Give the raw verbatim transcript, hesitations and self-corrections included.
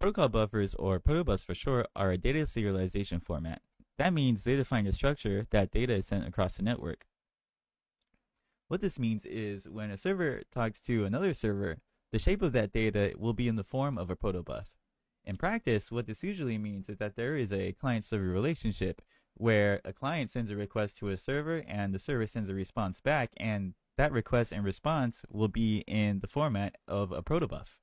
Protocol buffers, or protobufs for short, are a data serialization format. That means they define the structure that data is sent across the network. What this means is when a server talks to another server, the shape of that data will be in the form of a protobuf. In practice, what this usually means is that there is a client-server relationship where a client sends a request to a server and the server sends a response back, and that request and response will be in the format of a protobuf.